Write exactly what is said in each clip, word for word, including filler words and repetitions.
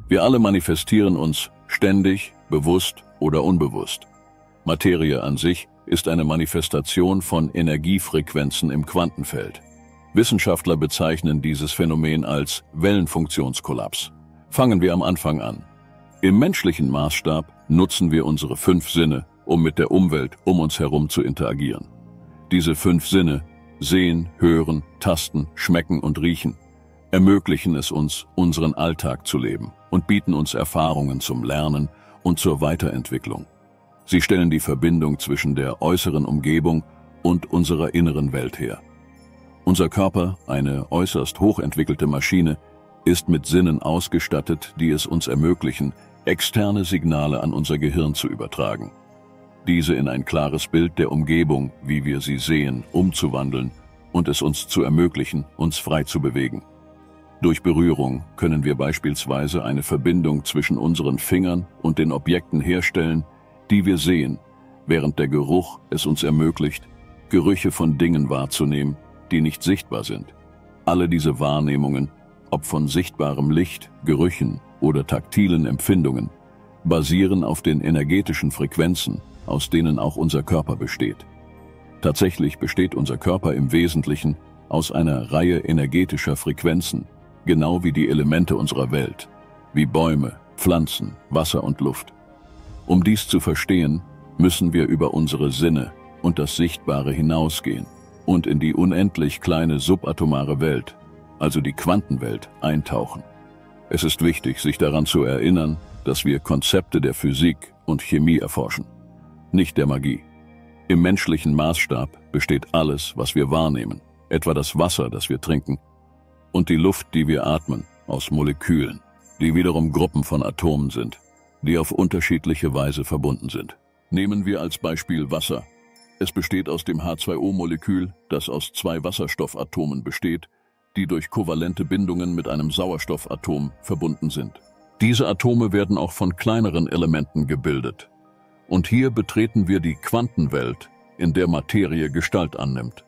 Wir alle manifestieren uns ständig, bewusst oder unbewusst. Materie an sich ist eine Manifestation von Energiefrequenzen im Quantenfeld. Wissenschaftler bezeichnen dieses Phänomen als Wellenfunktionskollaps. Fangen wir am Anfang an. Im menschlichen Maßstab nutzen wir unsere fünf Sinne, um mit der Umwelt um uns herum zu interagieren. Diese fünf Sinne, sehen, hören, tasten, schmecken und riechen, ermöglichen es uns, unseren Alltag zu leben und bieten uns Erfahrungen zum Lernen und zur Weiterentwicklung. Sie stellen die Verbindung zwischen der äußeren Umgebung und unserer inneren Welt her. Unser Körper, eine äußerst hochentwickelte Maschine, ist mit Sinnen ausgestattet, die es uns ermöglichen, externe Signale an unser Gehirn zu übertragen. Diese in ein klares Bild der Umgebung, wie wir sie sehen, umzuwandeln und es uns zu ermöglichen, uns frei zu bewegen. Durch Berührung können wir beispielsweise eine Verbindung zwischen unseren Fingern und den Objekten herstellen, die wir sehen, während der Geruch es uns ermöglicht, Gerüche von Dingen wahrzunehmen, die nicht sichtbar sind. Alle diese Wahrnehmungen, ob von sichtbarem Licht, Gerüchen oder taktilen Empfindungen, basieren auf den energetischen Frequenzen, aus denen auch unser Körper besteht. Tatsächlich besteht unser Körper im Wesentlichen aus einer Reihe energetischer Frequenzen, genau wie die Elemente unserer Welt, wie Bäume, Pflanzen, Wasser und Luft. Um dies zu verstehen, müssen wir über unsere Sinne und das Sichtbare hinausgehen und in die unendlich kleine subatomare Welt, also die Quantenwelt, eintauchen. Es ist wichtig, sich daran zu erinnern, dass wir Konzepte der Physik und Chemie erforschen, nicht der Magie. Im menschlichen Maßstab besteht alles, was wir wahrnehmen, etwa das Wasser, das wir trinken, und die Luft, die wir atmen, aus Molekülen, die wiederum Gruppen von Atomen sind, die auf unterschiedliche Weise verbunden sind. Nehmen wir als Beispiel Wasser. Es besteht aus dem H zwei O Molekül, das aus zwei Wasserstoffatomen besteht, die durch kovalente Bindungen mit einem Sauerstoffatom verbunden sind. Diese Atome werden auch von kleineren Elementen gebildet. Und hier betreten wir die Quantenwelt, in der Materie Gestalt annimmt.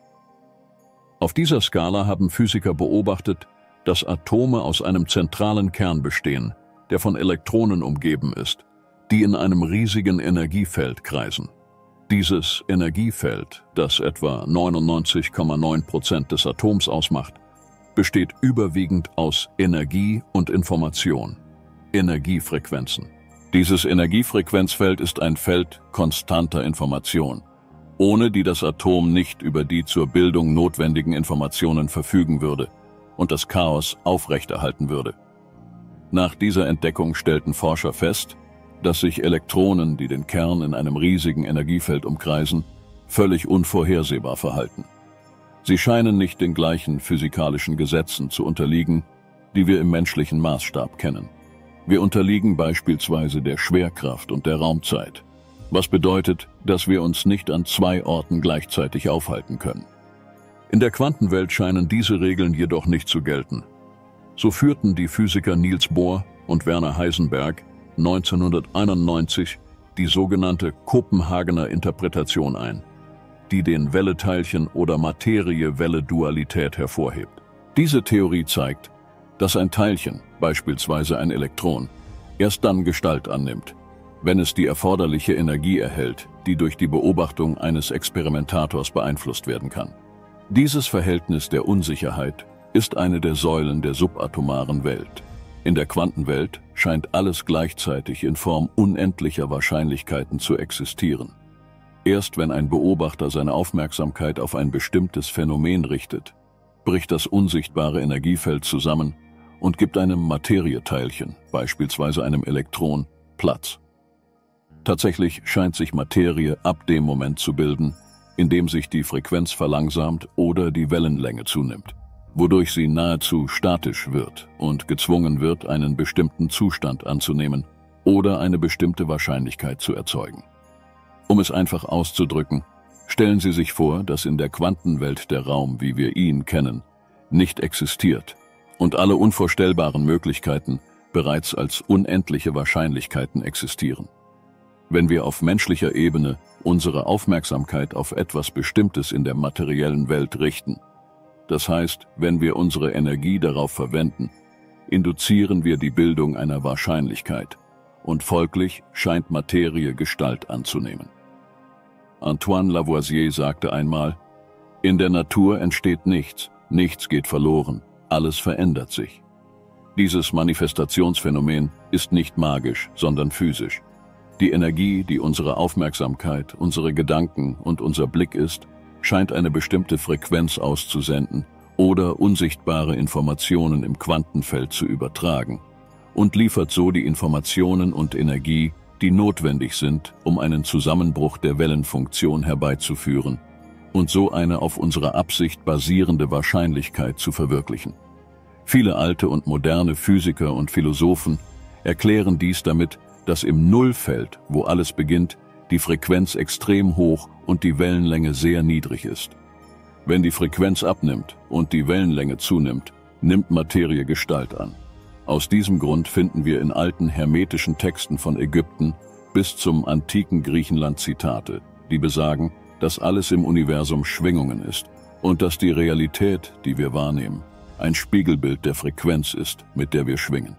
Auf dieser Skala haben Physiker beobachtet, dass Atome aus einem zentralen Kern bestehen, der von Elektronen umgeben ist, die in einem riesigen Energiefeld kreisen. Dieses Energiefeld, das etwa neunundneunzig Komma neun Prozent des Atoms ausmacht, besteht überwiegend aus Energie und Information, Energiefrequenzen. Dieses Energiefrequenzfeld ist ein Feld konstanter Information, ohne die das Atom nicht über die zur Bildung notwendigen Informationen verfügen würde und das Chaos aufrechterhalten würde. Nach dieser Entdeckung stellten Forscher fest, dass sich Elektronen, die den Kern in einem riesigen Energiefeld umkreisen, völlig unvorhersehbar verhalten. Sie scheinen nicht den gleichen physikalischen Gesetzen zu unterliegen, die wir im menschlichen Maßstab kennen. Wir unterliegen beispielsweise der Schwerkraft und der Raumzeit, was bedeutet, dass wir uns nicht an zwei Orten gleichzeitig aufhalten können. In der Quantenwelt scheinen diese Regeln jedoch nicht zu gelten. So führten die Physiker Niels Bohr und Werner Heisenberg neunzehnhunderteinundneunzig die sogenannte Kopenhagener Interpretation ein, die den Welle-Teilchen- oder Materie-Welle-Dualität hervorhebt. Diese Theorie zeigt, dass ein Teilchen, beispielsweise ein Elektron, erst dann Gestalt annimmt, wenn es die erforderliche Energie erhält, die durch die Beobachtung eines Experimentators beeinflusst werden kann. Dieses Verhältnis der Unsicherheit ist eine der Säulen der subatomaren Welt. In der Quantenwelt scheint alles gleichzeitig in Form unendlicher Wahrscheinlichkeiten zu existieren. Erst wenn ein Beobachter seine Aufmerksamkeit auf ein bestimmtes Phänomen richtet, bricht das unsichtbare Energiefeld zusammen und gibt einem Materieteilchen, beispielsweise einem Elektron, Platz. Tatsächlich scheint sich Materie ab dem Moment zu bilden, in dem sich die Frequenz verlangsamt oder die Wellenlänge zunimmt, wodurch sie nahezu statisch wird und gezwungen wird, einen bestimmten Zustand anzunehmen oder eine bestimmte Wahrscheinlichkeit zu erzeugen. Um es einfach auszudrücken, stellen Sie sich vor, dass in der Quantenwelt der Raum, wie wir ihn kennen, nicht existiert und alle unvorstellbaren Möglichkeiten bereits als unendliche Wahrscheinlichkeiten existieren. Wenn wir auf menschlicher Ebene unsere Aufmerksamkeit auf etwas Bestimmtes in der materiellen Welt richten, das heißt, wenn wir unsere Energie darauf verwenden, induzieren wir die Bildung einer Wahrscheinlichkeit und folglich scheint Materie Gestalt anzunehmen. Antoine Lavoisier sagte einmal: In der Natur entsteht nichts, nichts geht verloren, alles verändert sich. Dieses Manifestationsphänomen ist nicht magisch, sondern physisch. Die Energie, die unsere Aufmerksamkeit, unsere Gedanken und unser Blick ist, scheint eine bestimmte Frequenz auszusenden oder unsichtbare Informationen im Quantenfeld zu übertragen und liefert so die Informationen und Energie, die notwendig sind, um einen Zusammenbruch der Wellenfunktion herbeizuführen und so eine auf unserer Absicht basierende Wahrscheinlichkeit zu verwirklichen. Viele alte und moderne Physiker und Philosophen erklären dies damit, dass im Nullfeld, wo alles beginnt, die Frequenz extrem hoch und die Wellenlänge sehr niedrig ist. Wenn die Frequenz abnimmt und die Wellenlänge zunimmt, nimmt Materie Gestalt an. Aus diesem Grund finden wir in alten hermetischen Texten von Ägypten bis zum antiken Griechenland Zitate, die besagen, dass alles im Universum Schwingungen ist und dass die Realität, die wir wahrnehmen, ein Spiegelbild der Frequenz ist, mit der wir schwingen.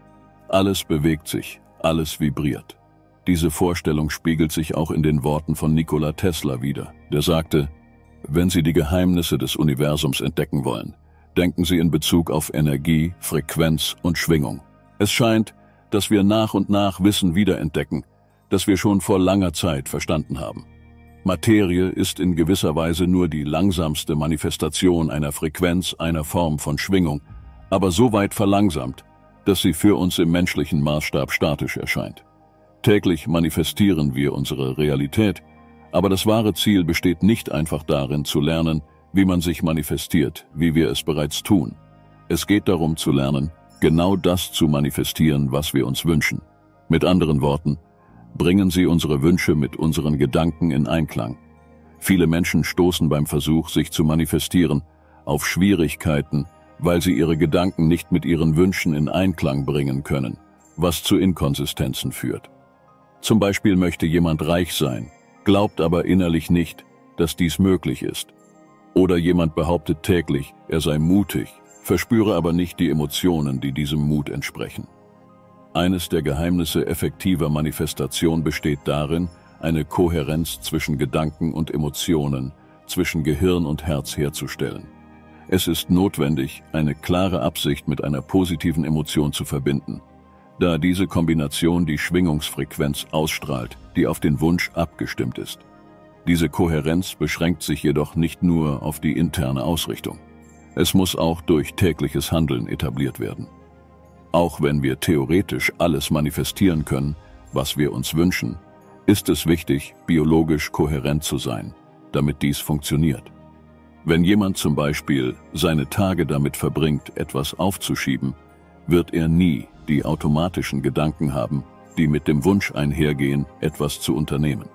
Alles bewegt sich, alles vibriert. Diese Vorstellung spiegelt sich auch in den Worten von Nikola Tesla wider, der sagte: Wenn Sie die Geheimnisse des Universums entdecken wollen, denken Sie in Bezug auf Energie, Frequenz und Schwingung. Es scheint, dass wir nach und nach Wissen wiederentdecken, das wir schon vor langer Zeit verstanden haben. Materie ist in gewisser Weise nur die langsamste Manifestation einer Frequenz, einer Form von Schwingung, aber so weit verlangsamt, dass sie für uns im menschlichen Maßstab statisch erscheint. Täglich manifestieren wir unsere Realität, aber das wahre Ziel besteht nicht einfach darin, zu lernen, wie man sich manifestiert, wie wir es bereits tun. Es geht darum zu lernen, genau das zu manifestieren, was wir uns wünschen. Mit anderen Worten, bringen Sie unsere Wünsche mit unseren Gedanken in Einklang. Viele Menschen stoßen beim Versuch, sich zu manifestieren, auf Schwierigkeiten, weil sie ihre Gedanken nicht mit ihren Wünschen in Einklang bringen können, was zu Inkonsistenzen führt. Zum Beispiel möchte jemand reich sein, glaubt aber innerlich nicht, dass dies möglich ist. Oder jemand behauptet täglich, er sei mutig, verspüre aber nicht die Emotionen, die diesem Mut entsprechen. Eines der Geheimnisse effektiver Manifestation besteht darin, eine Kohärenz zwischen Gedanken und Emotionen, zwischen Gehirn und Herz herzustellen. Es ist notwendig, eine klare Absicht mit einer positiven Emotion zu verbinden, da diese Kombination die Schwingungsfrequenz ausstrahlt, die auf den Wunsch abgestimmt ist. Diese Kohärenz beschränkt sich jedoch nicht nur auf die interne Ausrichtung. Es muss auch durch tägliches Handeln etabliert werden. Auch wenn wir theoretisch alles manifestieren können, was wir uns wünschen, ist es wichtig, biologisch kohärent zu sein, damit dies funktioniert. Wenn jemand zum Beispiel seine Tage damit verbringt, etwas aufzuschieben, wird er nie die automatischen Gedanken haben, die mit dem Wunsch einhergehen, etwas zu unternehmen.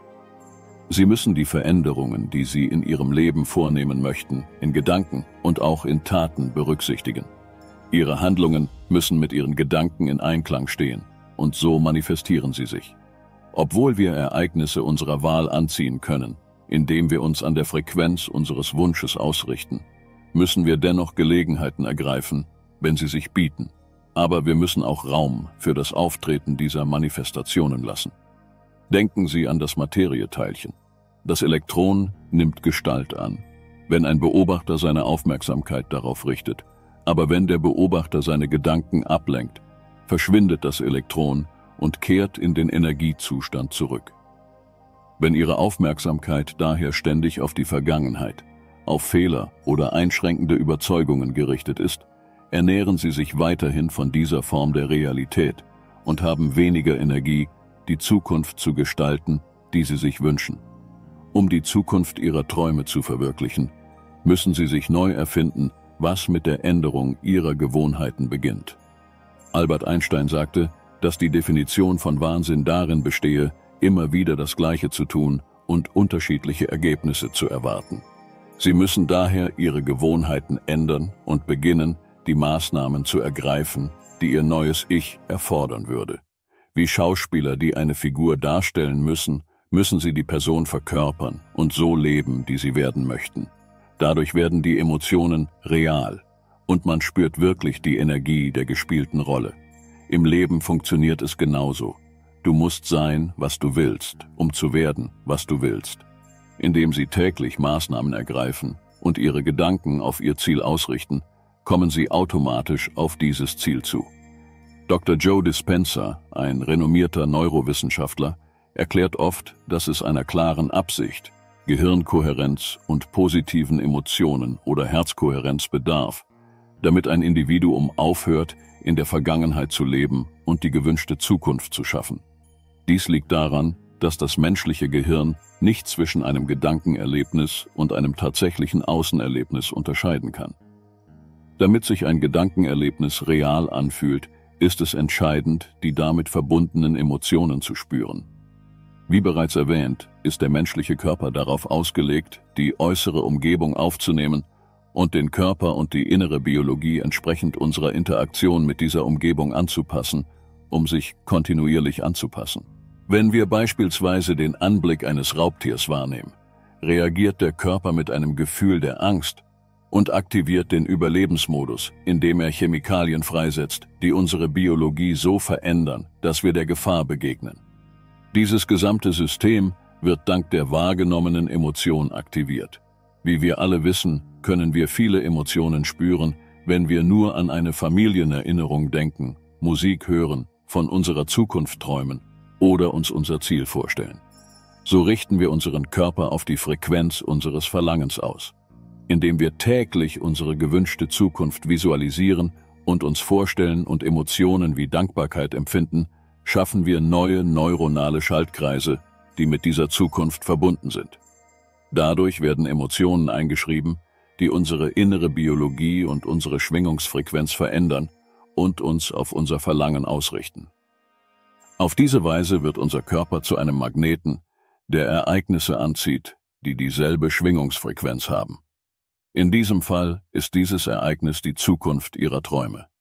Sie müssen die Veränderungen, die Sie in Ihrem Leben vornehmen möchten, in Gedanken und auch in Taten berücksichtigen. Ihre Handlungen müssen mit Ihren Gedanken in Einklang stehen, und so manifestieren sie sich. Obwohl wir Ereignisse unserer Wahl anziehen können, indem wir uns an der Frequenz unseres Wunsches ausrichten, müssen wir dennoch Gelegenheiten ergreifen, wenn sie sich bieten. Aber wir müssen auch Raum für das Auftreten dieser Manifestationen lassen. Denken Sie an das Materieteilchen. Das Elektron nimmt Gestalt an, wenn ein Beobachter seine Aufmerksamkeit darauf richtet. Aber wenn der Beobachter seine Gedanken ablenkt, verschwindet das Elektron und kehrt in den Energiezustand zurück. Wenn Ihre Aufmerksamkeit daher ständig auf die Vergangenheit, auf Fehler oder einschränkende Überzeugungen gerichtet ist, ernähren Sie sich weiterhin von dieser Form der Realität und haben weniger Energie, die Zukunft zu gestalten, die Sie sich wünschen. Um die Zukunft Ihrer Träume zu verwirklichen, müssen Sie sich neu erfinden, was mit der Änderung Ihrer Gewohnheiten beginnt. Albert Einstein sagte, dass die Definition von Wahnsinn darin bestehe, immer wieder das Gleiche zu tun und unterschiedliche Ergebnisse zu erwarten. Sie müssen daher Ihre Gewohnheiten ändern und beginnen, die Maßnahmen zu ergreifen, die Ihr neues Ich erfordern würde. Wie Schauspieler, die eine Figur darstellen müssen, müssen sie die Person verkörpern und so leben, die sie werden möchten. Dadurch werden die Emotionen real Und man spürt wirklich die Energie der gespielten Rolle. Im Leben funktioniert es genauso. Du musst sein, was du willst, um zu werden, was du willst. Indem sie täglich Maßnahmen ergreifen und ihre Gedanken auf ihr Ziel ausrichten, kommen sie automatisch auf dieses Ziel zu. Doktor Joe Dispenza, ein renommierter Neurowissenschaftler, erklärt oft, dass es einer klaren Absicht, Gehirnkohärenz und positiven Emotionen oder Herzkohärenz bedarf, damit ein Individuum aufhört, in der Vergangenheit zu leben und die gewünschte Zukunft zu schaffen. Dies liegt daran, dass das menschliche Gehirn nicht zwischen einem Gedankenerlebnis und einem tatsächlichen Außenerlebnis unterscheiden kann. Damit sich ein Gedankenerlebnis real anfühlt, ist es entscheidend, die damit verbundenen Emotionen zu spüren. Wie bereits erwähnt, ist der menschliche Körper darauf ausgelegt, die äußere Umgebung aufzunehmen und den Körper und die innere Biologie entsprechend unserer Interaktion mit dieser Umgebung anzupassen, um sich kontinuierlich anzupassen. Wenn wir beispielsweise den Anblick eines Raubtiers wahrnehmen, reagiert der Körper mit einem Gefühl der Angst und aktiviert den Überlebensmodus, indem er Chemikalien freisetzt, die unsere Biologie so verändern, dass wir der Gefahr begegnen. Dieses gesamte System wird dank der wahrgenommenen Emotion aktiviert. Wie wir alle wissen, können wir viele Emotionen spüren, wenn wir nur an eine Familienerinnerung denken, Musik hören, von unserer Zukunft träumen oder uns unser Ziel vorstellen. So richten wir unseren Körper auf die Frequenz unseres Verlangens aus. Indem wir täglich unsere gewünschte Zukunft visualisieren und uns vorstellen und Emotionen wie Dankbarkeit empfinden, schaffen wir neue neuronale Schaltkreise, die mit dieser Zukunft verbunden sind. Dadurch werden Emotionen eingeschrieben, die unsere innere Biologie und unsere Schwingungsfrequenz verändern und uns auf unser Verlangen ausrichten. Auf diese Weise wird unser Körper zu einem Magneten, der Ereignisse anzieht, die dieselbe Schwingungsfrequenz haben. In diesem Fall ist dieses Ereignis die Zukunft Ihrer Träume.